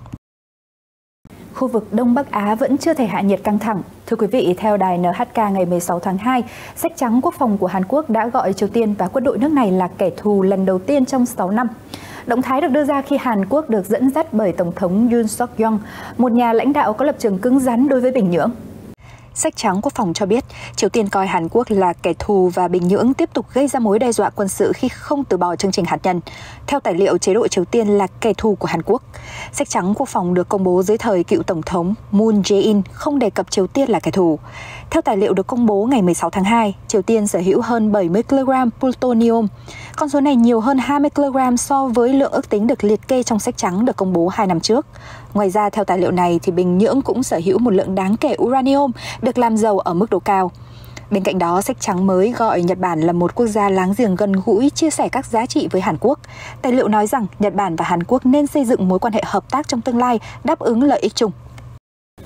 Khu vực Đông Bắc Á vẫn chưa thể hạ nhiệt căng thẳng. Thưa quý vị, theo đài NHK ngày 16 tháng 2, sách trắng quốc phòng của Hàn Quốc đã gọi Triều Tiên và quân đội nước này là kẻ thù lần đầu tiên trong 6 năm. Động thái được đưa ra khi Hàn Quốc được dẫn dắt bởi Tổng thống Yoon suk yeol, một nhà lãnh đạo có lập trường cứng rắn đối với Bình Nhưỡng. Sách trắng quốc phòng cho biết, Triều Tiên coi Hàn Quốc là kẻ thù và Bình Nhưỡng tiếp tục gây ra mối đe dọa quân sự khi không từ bỏ chương trình hạt nhân. Theo tài liệu, chế độ Triều Tiên là kẻ thù của Hàn Quốc. Sách trắng quốc phòng được công bố dưới thời cựu Tổng thống Moon Jae-in không đề cập Triều Tiên là kẻ thù. Theo tài liệu được công bố ngày 16 tháng 2, Triều Tiên sở hữu hơn 70 kg plutonium. Con số này nhiều hơn 20 kg so với lượng ước tính được liệt kê trong sách trắng được công bố 2 năm trước. Ngoài ra, theo tài liệu này, thì Bình Nhưỡng cũng sở hữu một lượng đáng kể uranium được làm giàu ở mức độ cao. Bên cạnh đó, sách trắng mới gọi Nhật Bản là một quốc gia láng giềng gần gũi, chia sẻ các giá trị với Hàn Quốc. Tài liệu nói rằng Nhật Bản và Hàn Quốc nên xây dựng mối quan hệ hợp tác trong tương lai, đáp ứng lợi ích chung.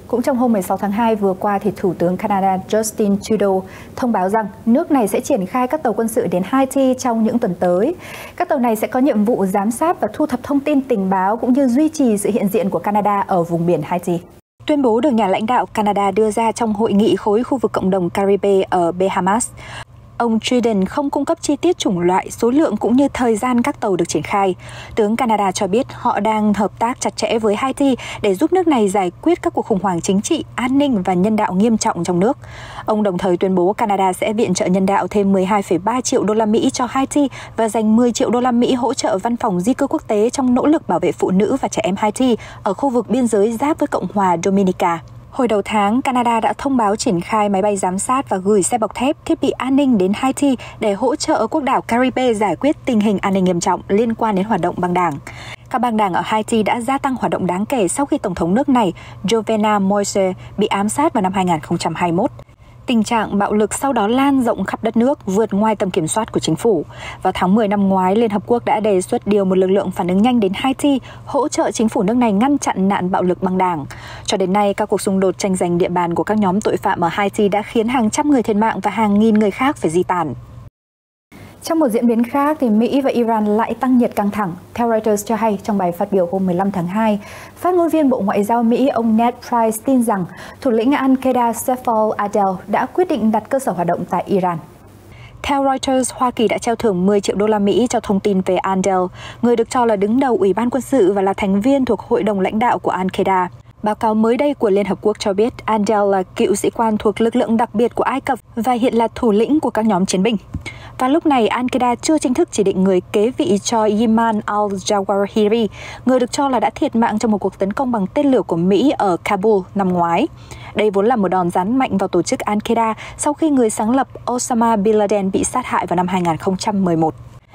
Cũng trong hôm 16 tháng 2 vừa qua, thì Thủ tướng Canada Justin Trudeau thông báo rằng nước này sẽ triển khai các tàu quân sự đến Haiti trong những tuần tới. Các tàu này sẽ có nhiệm vụ giám sát và thu thập thông tin tình báo cũng như duy trì sự hiện diện của Canada ở vùng biển Haiti. Tuyên bố được nhà lãnh đạo Canada đưa ra trong hội nghị khối khu vực cộng đồng Caribe ở Bahamas. Ông Trudeau không cung cấp chi tiết chủng loại, số lượng cũng như thời gian các tàu được triển khai. Tướng Canada cho biết họ đang hợp tác chặt chẽ với Haiti để giúp nước này giải quyết các cuộc khủng hoảng chính trị, an ninh và nhân đạo nghiêm trọng trong nước. Ông đồng thời tuyên bố Canada sẽ viện trợ nhân đạo thêm 12,3 triệu đô la Mỹ cho Haiti và dành 10 triệu đô la Mỹ hỗ trợ văn phòng di cư quốc tế trong nỗ lực bảo vệ phụ nữ và trẻ em Haiti ở khu vực biên giới giáp với Cộng hòa Dominica. Hồi đầu tháng, Canada đã thông báo triển khai máy bay giám sát và gửi xe bọc thép, thiết bị an ninh đến Haiti để hỗ trợ quốc đảo Caribe giải quyết tình hình an ninh nghiêm trọng liên quan đến hoạt động băng đảng. Các băng đảng ở Haiti đã gia tăng hoạt động đáng kể sau khi Tổng thống nước này Jovenel Moise bị ám sát vào năm 2021. Tình trạng bạo lực sau đó lan rộng khắp đất nước, vượt ngoài tầm kiểm soát của chính phủ. Vào tháng 10 năm ngoái, Liên Hợp Quốc đã đề xuất điều một lực lượng phản ứng nhanh đến Haiti, hỗ trợ chính phủ nước này ngăn chặn nạn bạo lực băng đảng. Cho đến nay, các cuộc xung đột tranh giành địa bàn của các nhóm tội phạm ở Haiti đã khiến hàng trăm người thiệt mạng và hàng nghìn người khác phải di tản. Trong một diễn biến khác, thì Mỹ và Iran lại tăng nhiệt căng thẳng. Theo Reuters cho hay trong bài phát biểu hôm 15 tháng 2, phát ngôn viên Bộ Ngoại giao Mỹ ông Ned Price tin rằng thủ lĩnh Al-Qaeda Saif al-Adel đã quyết định đặt cơ sở hoạt động tại Iran. Theo Reuters, Hoa Kỳ đã treo thưởng 10 triệu đô la Mỹ cho thông tin về Adel, người được cho là đứng đầu Ủy ban quân sự và là thành viên thuộc Hội đồng lãnh đạo của Al-Qaeda. Báo cáo mới đây của Liên Hợp Quốc cho biết Adel là cựu sĩ quan thuộc lực lượng đặc biệt của Ai Cập và hiện là thủ lĩnh của các nhóm chiến binh. Và lúc này, Al-Qaeda chưa chính thức chỉ định người kế vị cho Ayman al-Zawahiri, người được cho là đã thiệt mạng trong một cuộc tấn công bằng tên lửa của Mỹ ở Kabul năm ngoái. Đây vốn là một đòn giáng mạnh vào tổ chức Al-Qaeda sau khi người sáng lập Osama Bin Laden bị sát hại vào năm 2011.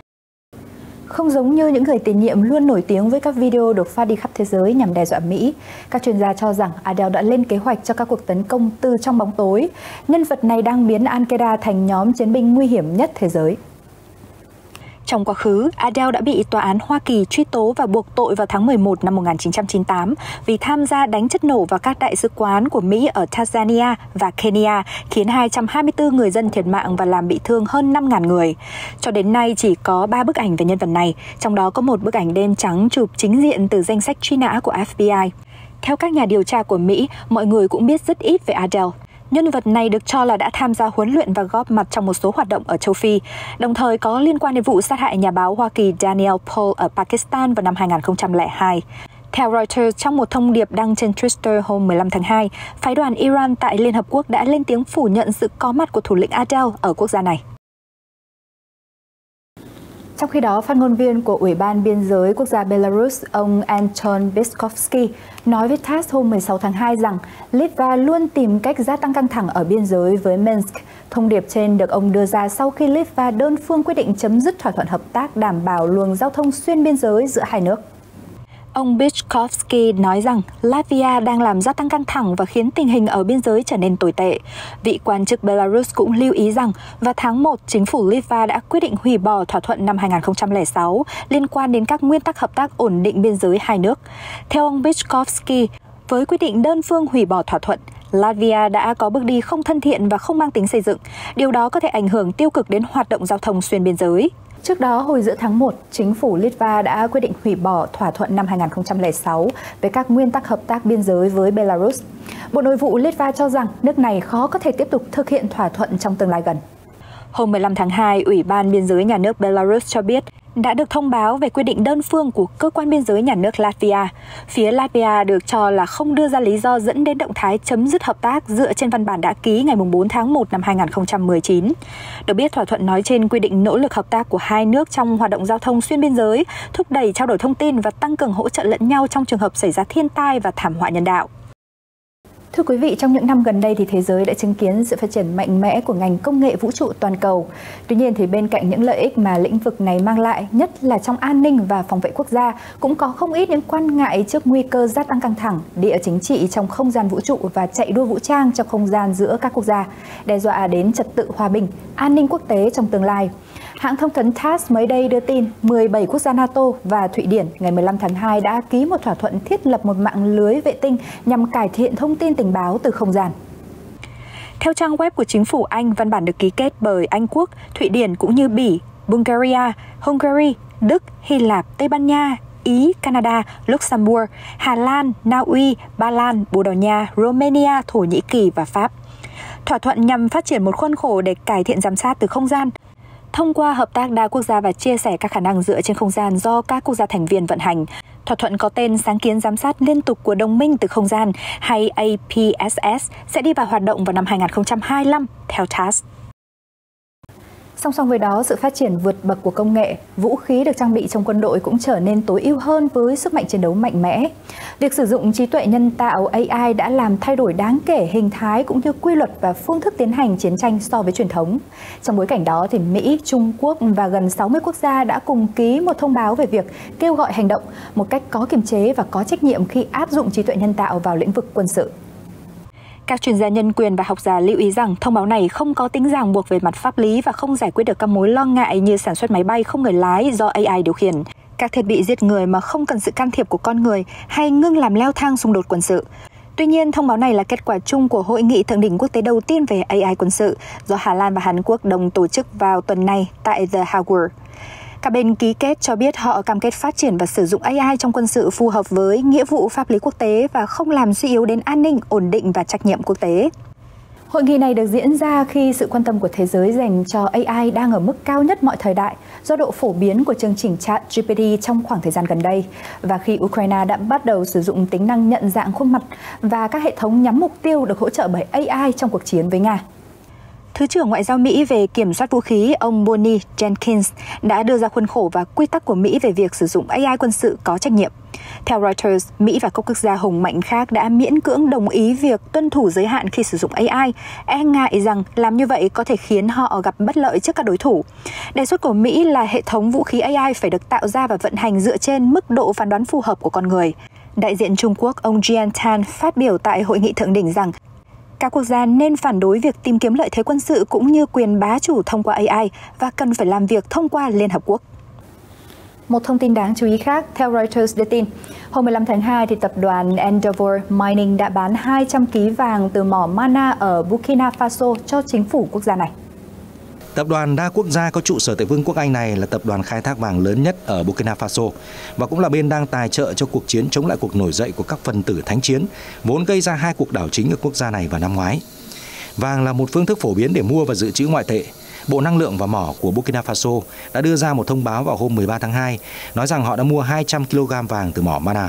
Không giống như những người tiền nhiệm luôn nổi tiếng với các video được phát đi khắp thế giới nhằm đe dọa Mỹ, các chuyên gia cho rằng Adel đã lên kế hoạch cho các cuộc tấn công từ trong bóng tối. Nhân vật này đang biến Al-Qaeda thành nhóm chiến binh nguy hiểm nhất thế giới. Trong quá khứ, Adel đã bị tòa án Hoa Kỳ truy tố và buộc tội vào tháng 11 năm 1998 vì tham gia đánh chất nổ vào các đại sứ quán của Mỹ ở Tanzania và Kenya, khiến 224 người dân thiệt mạng và làm bị thương hơn 5.000 người. Cho đến nay chỉ có 3 bức ảnh về nhân vật này, trong đó có một bức ảnh đen trắng chụp chính diện từ danh sách truy nã của FBI. Theo các nhà điều tra của Mỹ, mọi người cũng biết rất ít về Adel. Nhân vật này được cho là đã tham gia huấn luyện và góp mặt trong một số hoạt động ở châu Phi, đồng thời có liên quan đến vụ sát hại nhà báo Hoa Kỳ Daniel Paul ở Pakistan vào năm 2002. Theo Reuters, trong một thông điệp đăng trên Twitter hôm 15 tháng 2, phái đoàn Iran tại Liên Hợp Quốc đã lên tiếng phủ nhận sự có mặt của thủ lĩnh Adel ở quốc gia này. Trong khi đó, phát ngôn viên của Ủy ban Biên giới Quốc gia Belarus, ông Anton Viskovsky, nói với TASS hôm 16 tháng 2 rằng Litva luôn tìm cách gia tăng căng thẳng ở biên giới với Minsk. Thông điệp trên được ông đưa ra sau khi Litva đơn phương quyết định chấm dứt thỏa thuận hợp tác đảm bảo luồng giao thông xuyên biên giới giữa hai nước. Ông Viskovsky nói rằng Latvia đang làm gia tăng căng thẳng và khiến tình hình ở biên giới trở nên tồi tệ. Vị quan chức Belarus cũng lưu ý rằng vào tháng 1, chính phủ Litva đã quyết định hủy bỏ thỏa thuận năm 2006 liên quan đến các nguyên tắc hợp tác ổn định biên giới hai nước. Theo ông Viskovsky, với quyết định đơn phương hủy bỏ thỏa thuận, Latvia đã có bước đi không thân thiện và không mang tính xây dựng. Điều đó có thể ảnh hưởng tiêu cực đến hoạt động giao thông xuyên biên giới. Trước đó, hồi giữa tháng 1, chính phủ Litva đã quyết định hủy bỏ thỏa thuận năm 2006 về các nguyên tắc hợp tác biên giới với Belarus. Bộ Nội vụ Litva cho rằng nước này khó có thể tiếp tục thực hiện thỏa thuận trong tương lai gần. Hôm 15 tháng 2, Ủy ban Biên giới Nhà nước Belarus cho biết đã được thông báo về quyết định đơn phương của Cơ quan Biên giới Nhà nước Latvia. Phía Latvia được cho là không đưa ra lý do dẫn đến động thái chấm dứt hợp tác dựa trên văn bản đã ký ngày 4 tháng 1 năm 2019. Được biết, thỏa thuận nói trên quy định nỗ lực hợp tác của hai nước trong hoạt động giao thông xuyên biên giới, thúc đẩy trao đổi thông tin và tăng cường hỗ trợ lẫn nhau trong trường hợp xảy ra thiên tai và thảm họa nhân đạo. Thưa quý vị, trong những năm gần đây thì thế giới đã chứng kiến sự phát triển mạnh mẽ của ngành công nghệ vũ trụ toàn cầu. Tuy nhiên thì bên cạnh những lợi ích mà lĩnh vực này mang lại, nhất là trong an ninh và phòng vệ quốc gia, cũng có không ít những quan ngại trước nguy cơ gia tăng căng thẳng, địa chính trị trong không gian vũ trụ và chạy đua vũ trang trong không gian giữa các quốc gia, đe dọa đến trật tự hòa bình, an ninh quốc tế trong tương lai. Hãng thông tấn TASS mới đây đưa tin 17 quốc gia NATO và Thụy Điển ngày 15 tháng 2 đã ký một thỏa thuận thiết lập một mạng lưới vệ tinh nhằm cải thiện thông tin tình báo từ không gian. Theo trang web của chính phủ Anh, văn bản được ký kết bởi Anh Quốc, Thụy Điển cũng như Bỉ, Bulgaria, Hungary, Đức, Hy Lạp, Tây Ban Nha, Ý, Canada, Luxembourg, Hà Lan, Na Uy, Ba Lan, Bồ Đào Nha, Romania, Thổ Nhĩ Kỳ và Pháp. Thỏa thuận nhằm phát triển một khuôn khổ để cải thiện giám sát từ không gian, thông qua hợp tác đa quốc gia và chia sẻ các khả năng dựa trên không gian do các quốc gia thành viên vận hành. Thỏa thuận có tên Sáng kiến giám sát liên tục của đồng minh từ không gian hay APSS sẽ đi vào hoạt động vào năm 2025, theo TASS. Song song với đó, sự phát triển vượt bậc của công nghệ, vũ khí được trang bị trong quân đội cũng trở nên tối ưu hơn với sức mạnh chiến đấu mạnh mẽ. Việc sử dụng trí tuệ nhân tạo AI đã làm thay đổi đáng kể hình thái cũng như quy luật và phương thức tiến hành chiến tranh so với truyền thống. Trong bối cảnh đó, thì Mỹ, Trung Quốc và gần 60 quốc gia đã cùng ký một thông báo về việc kêu gọi hành động một cách có kiềm chế và có trách nhiệm khi áp dụng trí tuệ nhân tạo vào lĩnh vực quân sự. Các chuyên gia nhân quyền và học giả lưu ý rằng thông báo này không có tính ràng buộc về mặt pháp lý và không giải quyết được các mối lo ngại như sản xuất máy bay không người lái do AI điều khiển, các thiết bị giết người mà không cần sự can thiệp của con người hay ngưng làm leo thang xung đột quân sự. Tuy nhiên, thông báo này là kết quả chung của hội nghị thượng đỉnh quốc tế đầu tiên về AI quân sự do Hà Lan và Hàn Quốc đồng tổ chức vào tuần này tại The Hague. Các bên ký kết cho biết họ cam kết phát triển và sử dụng AI trong quân sự phù hợp với nghĩa vụ pháp lý quốc tế và không làm suy yếu đến an ninh, ổn định và trách nhiệm quốc tế. Hội nghị này được diễn ra khi sự quan tâm của thế giới dành cho AI đang ở mức cao nhất mọi thời đại do độ phổ biến của chương trình ChatGPT trong khoảng thời gian gần đây và khi Ukraine đã bắt đầu sử dụng tính năng nhận dạng khuôn mặt và các hệ thống nhắm mục tiêu được hỗ trợ bởi AI trong cuộc chiến với Nga. Thứ trưởng Ngoại giao Mỹ về kiểm soát vũ khí, ông Bonnie Jenkins, đã đưa ra khuôn khổ và quy tắc của Mỹ về việc sử dụng AI quân sự có trách nhiệm. Theo Reuters, Mỹ và các quốc gia hùng mạnh khác đã miễn cưỡng đồng ý việc tuân thủ giới hạn khi sử dụng AI, e ngại rằng làm như vậy có thể khiến họ gặp bất lợi trước các đối thủ. Đề xuất của Mỹ là hệ thống vũ khí AI phải được tạo ra và vận hành dựa trên mức độ phán đoán phù hợp của con người. Đại diện Trung Quốc, ông Jian Tan, phát biểu tại hội nghị thượng đỉnh rằng các quốc gia nên phản đối việc tìm kiếm lợi thế quân sự cũng như quyền bá chủ thông qua AI và cần phải làm việc thông qua Liên Hợp Quốc. Một thông tin đáng chú ý khác, theo Reuters đưa tin, hôm 15 tháng 2, thì tập đoàn Endeavour Mining đã bán 200 kg vàng từ mỏ Mana ở Burkina Faso cho chính phủ quốc gia này. Tập đoàn đa quốc gia có trụ sở tại Vương quốc Anh này là tập đoàn khai thác vàng lớn nhất ở Burkina Faso và cũng là bên đang tài trợ cho cuộc chiến chống lại cuộc nổi dậy của các phần tử thánh chiến, vốn gây ra 2 cuộc đảo chính ở quốc gia này vào năm ngoái. Vàng là một phương thức phổ biến để mua và dự trữ ngoại tệ. Bộ Năng lượng và Mỏ của Burkina Faso đã đưa ra một thông báo vào hôm 13 tháng 2 nói rằng họ đã mua 200 kg vàng từ mỏ Mana.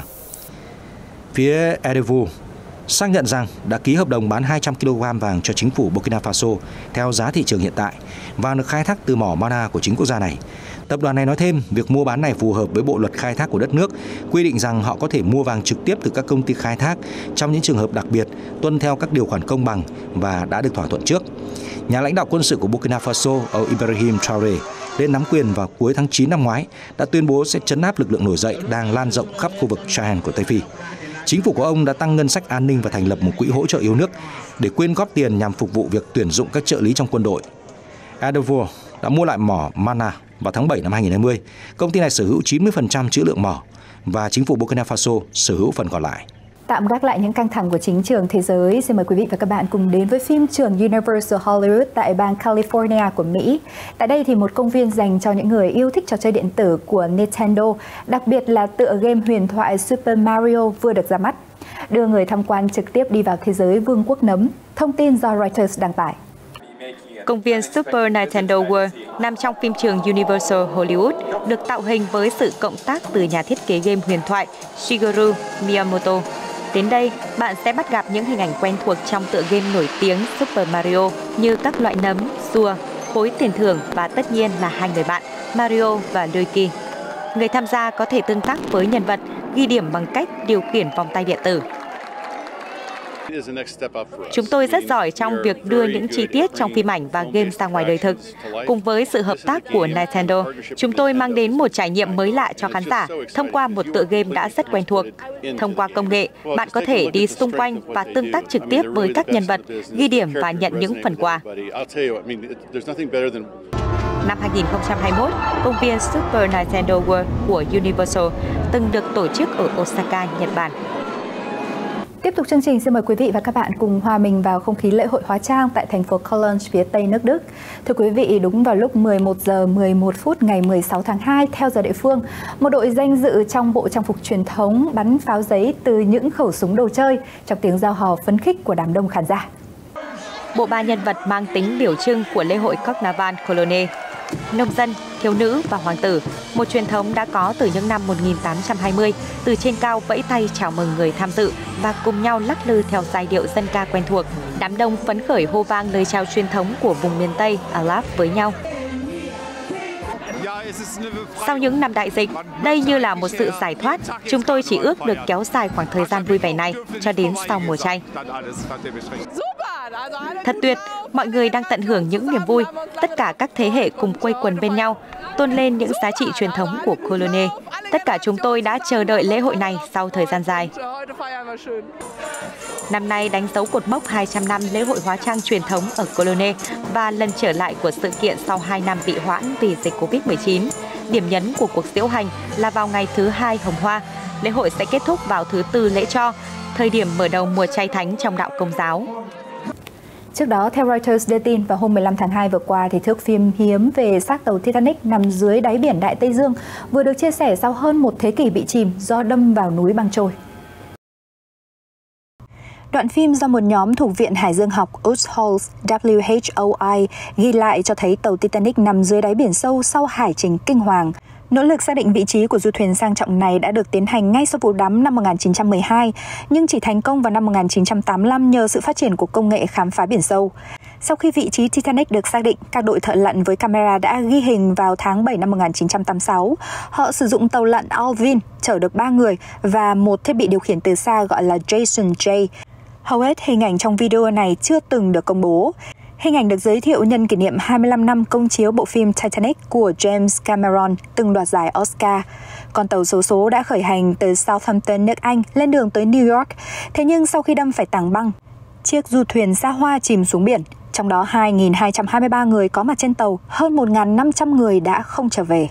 Phía Endeavour xác nhận rằng đã ký hợp đồng bán 200 kg vàng cho chính phủ Burkina Faso theo giá thị trường hiện tại. Vàng được khai thác từ mỏ Mana của chính quốc gia này. Tập đoàn này nói thêm, việc mua bán này phù hợp với bộ luật khai thác của đất nước, quy định rằng họ có thể mua vàng trực tiếp từ các công ty khai thác trong những trường hợp đặc biệt, tuân theo các điều khoản công bằng và đã được thỏa thuận trước. Nhà lãnh đạo quân sự của Burkina Faso, ông Ibrahim Traoré, lên nắm quyền vào cuối tháng 9 năm ngoái, đã tuyên bố sẽ trấn áp lực lượng nổi dậy đang lan rộng khắp khu vực Sahel của Tây Phi. Chính phủ của ông đã tăng ngân sách an ninh và thành lập một quỹ hỗ trợ yêu nước để quyên góp tiền nhằm phục vụ việc tuyển dụng các trợ lý trong quân đội. Endeavour đã mua lại mỏ Mana vào tháng 7 năm 2020. Công ty này sở hữu 90% trữ lượng mỏ và chính phủ Burkina Faso sở hữu phần còn lại. Tạm gác lại những căng thẳng của chính trường thế giới, xin mời quý vị và các bạn cùng đến với phim trường Universal Hollywood tại bang California của Mỹ. Tại đây thì một công viên dành cho những người yêu thích trò chơi điện tử của Nintendo, đặc biệt là tựa game huyền thoại Super Mario vừa được ra mắt, đưa người tham quan trực tiếp đi vào thế giới vương quốc nấm. Thông tin do Reuters đăng tải. Công viên Super Nintendo World nằm trong phim trường Universal Hollywood, được tạo hình với sự cộng tác từ nhà thiết kế game huyền thoại Shigeru Miyamoto. Đến đây, bạn sẽ bắt gặp những hình ảnh quen thuộc trong tựa game nổi tiếng Super Mario như các loại nấm, rùa, khối tiền thưởng và tất nhiên là hai người bạn Mario và Luigi. Người tham gia có thể tương tác với nhân vật, ghi điểm bằng cách điều khiển vòng tay điện tử. Chúng tôi rất giỏi trong việc đưa những chi tiết trong phim ảnh và game ra ngoài đời thực. Cùng với sự hợp tác của Nintendo, chúng tôi mang đến một trải nghiệm mới lạ cho khán giả thông qua một tựa game đã rất quen thuộc. Thông qua công nghệ, bạn có thể đi xung quanh và tương tác trực tiếp với các nhân vật, ghi điểm và nhận những phần quà. Năm 2021, công viên Super Nintendo World của Universal từng được tổ chức ở Osaka, Nhật Bản. Tiếp tục chương trình, xin mời quý vị và các bạn cùng hòa mình vào không khí lễ hội hóa trang tại thành phố Cologne, phía Tây nước Đức. Thưa quý vị, đúng vào lúc 11 giờ 11 phút ngày 16 tháng 2 theo giờ địa phương, một đội danh dự trong bộ trang phục truyền thống bắn pháo giấy từ những khẩu súng đồ chơi trong tiếng reo hò phấn khích của đám đông khán giả. Bộ ba nhân vật mang tính biểu trưng của lễ hội Carnaval Cologne, nông dân, thiếu nữ và hoàng tử, một truyền thống đã có từ những năm 1820, từ trên cao vẫy tay chào mừng người tham dự và cùng nhau lắc lư theo giai điệu dân ca quen thuộc. Đám đông phấn khởi hô vang lời chào truyền thống của vùng miền Tây Alp với nhau. Sau những năm đại dịch, đây như là một sự giải thoát. Chúng tôi chỉ ước được kéo dài khoảng thời gian vui vẻ này cho đến sau mùa tranh. Thật tuyệt, mọi người đang tận hưởng những niềm vui. Tất cả các thế hệ cùng quây quần bên nhau, tôn lên những giá trị truyền thống của Cologne. Tất cả chúng tôi đã chờ đợi lễ hội này sau thời gian dài. Năm nay đánh dấu cột mốc 200 năm lễ hội hóa trang truyền thống ở Cologne và lần trở lại của sự kiện sau 2 năm bị hoãn vì dịch Covid-19. Điểm nhấn của cuộc diễu hành là vào ngày thứ 2 Hồng Hoa. Lễ hội sẽ kết thúc vào thứ 4 lễ Cho, thời điểm mở đầu mùa chay thánh trong đạo Công giáo. Trước đó, theo Reuters đưa tin, vào hôm 15 tháng 2 vừa qua, thì thước phim hiếm về xác tàu Titanic nằm dưới đáy biển Đại Tây Dương vừa được chia sẻ sau hơn một thế kỷ bị chìm do đâm vào núi băng trôi. Đoạn phim do một nhóm thuộc Viện Hải dương học Ushholz WHOI ghi lại cho thấy tàu Titanic nằm dưới đáy biển sâu sau hải trình kinh hoàng. Nỗ lực xác định vị trí của du thuyền sang trọng này đã được tiến hành ngay sau vụ đắm năm 1912, nhưng chỉ thành công vào năm 1985 nhờ sự phát triển của công nghệ khám phá biển sâu. Sau khi vị trí Titanic được xác định, các đội thợ lặn với camera đã ghi hình vào tháng 7 năm 1986. Họ sử dụng tàu lặn Alvin chở được 3 người và một thiết bị điều khiển từ xa gọi là Jason J. Hầu hết hình ảnh trong video này chưa từng được công bố. Hình ảnh được giới thiệu nhân kỷ niệm 25 năm công chiếu bộ phim Titanic của James Cameron từng đoạt giải Oscar. Con tàu xấu số đã khởi hành từ Southampton, nước Anh lên đường tới New York. Thế nhưng sau khi đâm phải tảng băng, chiếc du thuyền xa hoa chìm xuống biển. Trong đó 2.223 người có mặt trên tàu, hơn 1.500 người đã không trở về.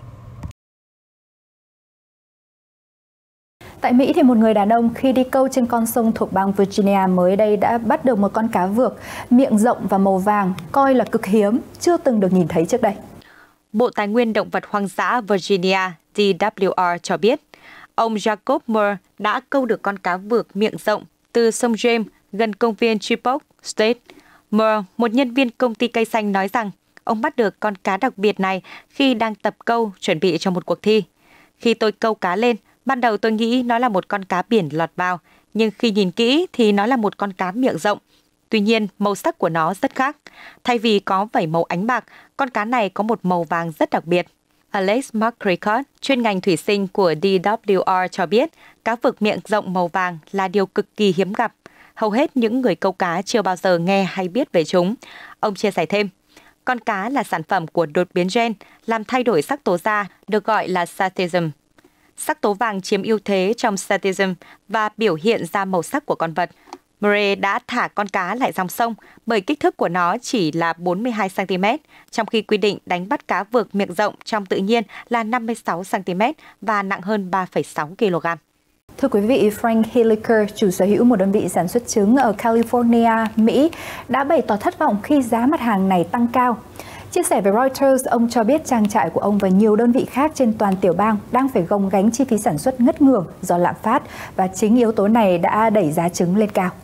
Tại Mỹ thì một người đàn ông khi đi câu trên con sông thuộc bang Virginia mới đây đã bắt được một con cá vược miệng rộng và màu vàng, coi là cực hiếm, chưa từng được nhìn thấy trước đây. Bộ Tài nguyên Động vật Hoang dã Virginia DWR cho biết, ông Jacob Moore đã câu được con cá vược miệng rộng từ sông James gần công viên Chippewa State. Moore, một nhân viên công ty cây xanh, nói rằng ông bắt được con cá đặc biệt này khi đang tập câu chuẩn bị cho một cuộc thi. Khi tôi câu cá lên, ban đầu tôi nghĩ nó là một con cá biển lọt vào, nhưng khi nhìn kỹ thì nó là một con cá miệng rộng. Tuy nhiên, màu sắc của nó rất khác. Thay vì có vảy màu ánh bạc, con cá này có một màu vàng rất đặc biệt. Alex McCrickett, chuyên ngành thủy sinh của DWR cho biết, cá vược miệng rộng màu vàng là điều cực kỳ hiếm gặp. Hầu hết những người câu cá chưa bao giờ nghe hay biết về chúng. Ông chia sẻ thêm, con cá là sản phẩm của đột biến gen, làm thay đổi sắc tố da, được gọi là satism. Sắc tố vàng chiếm ưu thế trong satism và biểu hiện ra màu sắc của con vật. Murray đã thả con cá lại dòng sông bởi kích thước của nó chỉ là 42 cm, trong khi quy định đánh bắt cá vược miệng rộng trong tự nhiên là 56 cm và nặng hơn 3,6 kg. Thưa quý vị, Frank Hilliker, chủ sở hữu một đơn vị sản xuất trứng ở California, Mỹ, đã bày tỏ thất vọng khi giá mặt hàng này tăng cao. Chia sẻ với Reuters, ông cho biết trang trại của ông và nhiều đơn vị khác trên toàn tiểu bang đang phải gồng gánh chi phí sản xuất ngất ngưởng do lạm phát và chính yếu tố này đã đẩy giá trứng lên cao.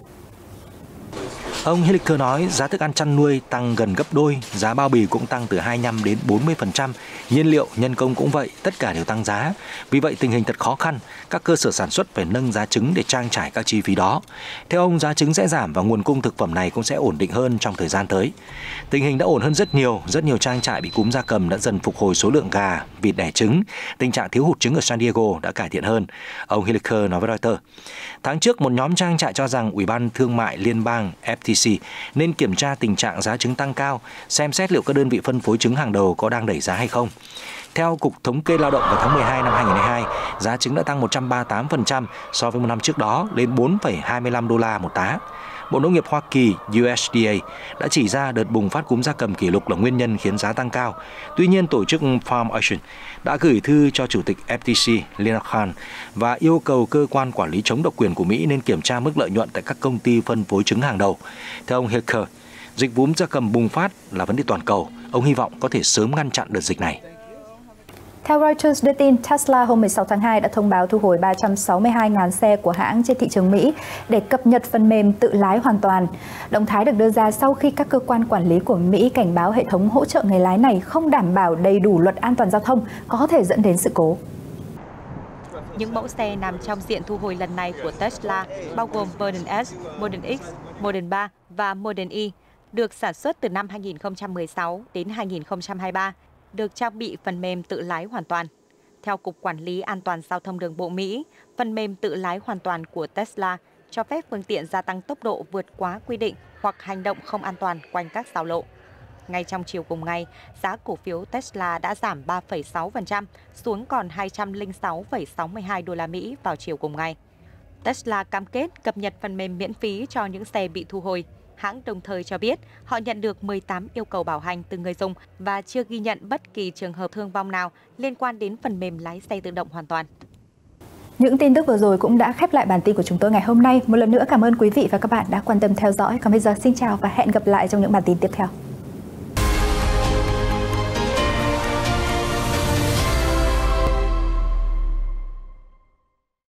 Ông Hilliker nói giá thức ăn chăn nuôi tăng gần gấp đôi, giá bao bì cũng tăng từ 25 đến 40%, nhiên liệu, nhân công cũng vậy, tất cả đều tăng giá. Vì vậy tình hình thật khó khăn, các cơ sở sản xuất phải nâng giá trứng để trang trải các chi phí đó. Theo ông, giá trứng sẽ giảm và nguồn cung thực phẩm này cũng sẽ ổn định hơn trong thời gian tới. Tình hình đã ổn hơn rất nhiều trang trại bị cúm gia cầm đã dần phục hồi số lượng gà, vịt đẻ trứng. Tình trạng thiếu hụt trứng ở San Diego đã cải thiện hơn. Ông Hilliker nói với Reuters. Tháng trước, một nhóm trang trại cho rằng Ủy ban Thương mại Liên bang FTC nên kiểm tra tình trạng giá trứng tăng cao, xem xét liệu các đơn vị phân phối trứng hàng đầu có đang đẩy giá hay không. Theo Cục Thống kê Lao động vào tháng 12 năm 2022, giá trứng đã tăng 138% so với một năm trước đó lên 4,25 đô la một tá. Bộ Nông nghiệp Hoa Kỳ USDA đã chỉ ra đợt bùng phát cúm gia cầm kỷ lục là nguyên nhân khiến giá tăng cao. Tuy nhiên, tổ chức Farm Action đã gửi thư cho Chủ tịch FTC Lina Khan và yêu cầu cơ quan quản lý chống độc quyền của Mỹ nên kiểm tra mức lợi nhuận tại các công ty phân phối trứng hàng đầu. Theo ông Hecker, dịch cúm gia cầm bùng phát là vấn đề toàn cầu. Ông hy vọng có thể sớm ngăn chặn đợt dịch này. Theo Reuters đưa tin, Tesla hôm 16 tháng 2 đã thông báo thu hồi 362.000 xe của hãng trên thị trường Mỹ để cập nhật phần mềm tự lái hoàn toàn. Động thái được đưa ra sau khi các cơ quan quản lý của Mỹ cảnh báo hệ thống hỗ trợ người lái này không đảm bảo đầy đủ luật an toàn giao thông, có thể dẫn đến sự cố. Những mẫu xe nằm trong diện thu hồi lần này của Tesla, bao gồm Model S, Model X, Model 3 và Model Y, được sản xuất từ năm 2016 đến 2023, được trang bị phần mềm tự lái hoàn toàn. Theo Cục Quản lý An toàn Giao thông Đường bộ Mỹ, phần mềm tự lái hoàn toàn của Tesla cho phép phương tiện gia tăng tốc độ vượt quá quy định hoặc hành động không an toàn quanh các giao lộ. Ngay trong chiều cùng ngày, giá cổ phiếu Tesla đã giảm 3,6% xuống còn 206,62 đô la Mỹ vào chiều cùng ngày. Tesla cam kết cập nhật phần mềm miễn phí cho những xe bị thu hồi. Hãng đồng thời cho biết họ nhận được 18 yêu cầu bảo hành từ người dùng và chưa ghi nhận bất kỳ trường hợp thương vong nào liên quan đến phần mềm lái xe tự động hoàn toàn. Những tin tức vừa rồi cũng đã khép lại bản tin của chúng tôi ngày hôm nay. Một lần nữa cảm ơn quý vị và các bạn đã quan tâm theo dõi. Còn bây giờ xin chào và hẹn gặp lại trong những bản tin tiếp theo.